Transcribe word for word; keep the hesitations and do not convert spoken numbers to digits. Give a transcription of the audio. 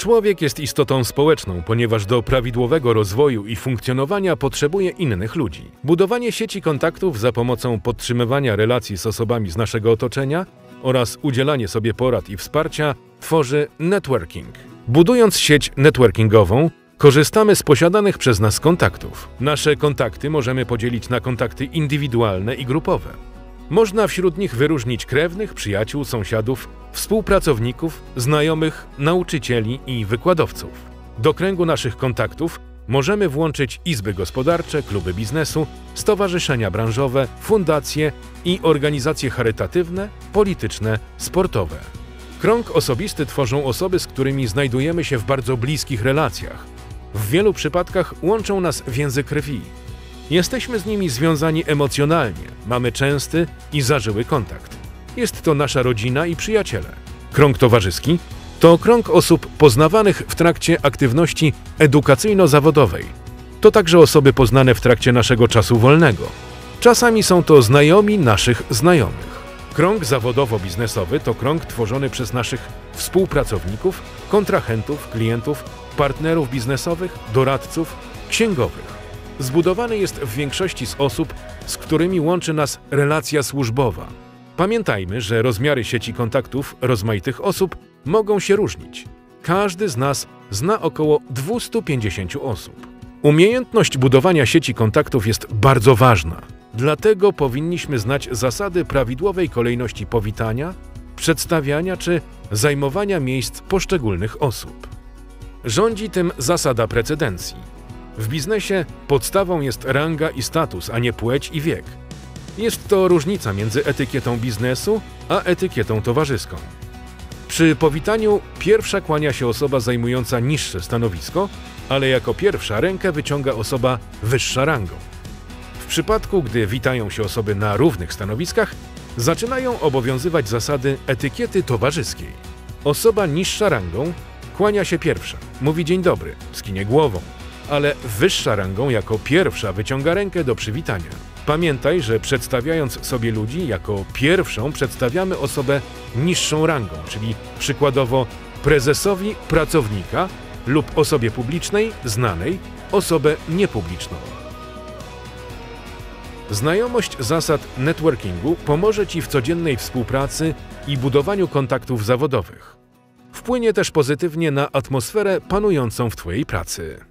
Człowiek jest istotą społeczną, ponieważ do prawidłowego rozwoju i funkcjonowania potrzebuje innych ludzi. Budowanie sieci kontaktów za pomocą podtrzymywania relacji z osobami z naszego otoczenia oraz udzielanie sobie porad i wsparcia tworzy networking. Budując sieć networkingową, korzystamy z posiadanych przez nas kontaktów. Nasze kontakty możemy podzielić na kontakty indywidualne i grupowe. Można wśród nich wyróżnić krewnych, przyjaciół, sąsiadów, współpracowników, znajomych, nauczycieli i wykładowców. Do kręgu naszych kontaktów możemy włączyć izby gospodarcze, kluby biznesu, stowarzyszenia branżowe, fundacje i organizacje charytatywne, polityczne, sportowe. Krąg osobisty tworzą osoby, z którymi znajdujemy się w bardzo bliskich relacjach. W wielu przypadkach łączą nas więzy krwi. Jesteśmy z nimi związani emocjonalnie, mamy częsty i zażyły kontakt. Jest to nasza rodzina i przyjaciele. Krąg towarzyski to krąg osób poznawanych w trakcie aktywności edukacyjno-zawodowej. To także osoby poznane w trakcie naszego czasu wolnego. Czasami są to znajomi naszych znajomych. Krąg zawodowo-biznesowy to krąg tworzony przez naszych współpracowników, kontrahentów, klientów, partnerów biznesowych, doradców, księgowych. Zbudowany jest w większości z osób, z którymi łączy nas relacja służbowa. Pamiętajmy, że rozmiary sieci kontaktów rozmaitych osób mogą się różnić. Każdy z nas zna około dwieście pięćdziesiąt osób. Umiejętność budowania sieci kontaktów jest bardzo ważna. Dlatego powinniśmy znać zasady prawidłowej kolejności powitania, przedstawiania czy zajmowania miejsc poszczególnych osób. Rządzi tym zasada precedencji. W biznesie podstawą jest ranga i status, a nie płeć i wiek. Jest to różnica między etykietą biznesu a etykietą towarzyską. Przy powitaniu pierwsza kłania się osoba zajmująca niższe stanowisko, ale jako pierwsza rękę wyciąga osoba wyższa rangą. W przypadku, gdy witają się osoby na równych stanowiskach, zaczynają obowiązywać zasady etykiety towarzyskiej. Osoba niższa rangą kłania się pierwsza, mówi dzień dobry, skinie głową, ale wyższa rangą jako pierwsza wyciąga rękę do przywitania. Pamiętaj, że przedstawiając sobie ludzi jako pierwszą przedstawiamy osobę niższą rangą, czyli przykładowo prezesowi pracownika lub osobie publicznej, znanej, osobę niepubliczną. Znajomość zasad networkingu pomoże Ci w codziennej współpracy i budowaniu kontaktów zawodowych. Wpłynie też pozytywnie na atmosferę panującą w Twojej pracy.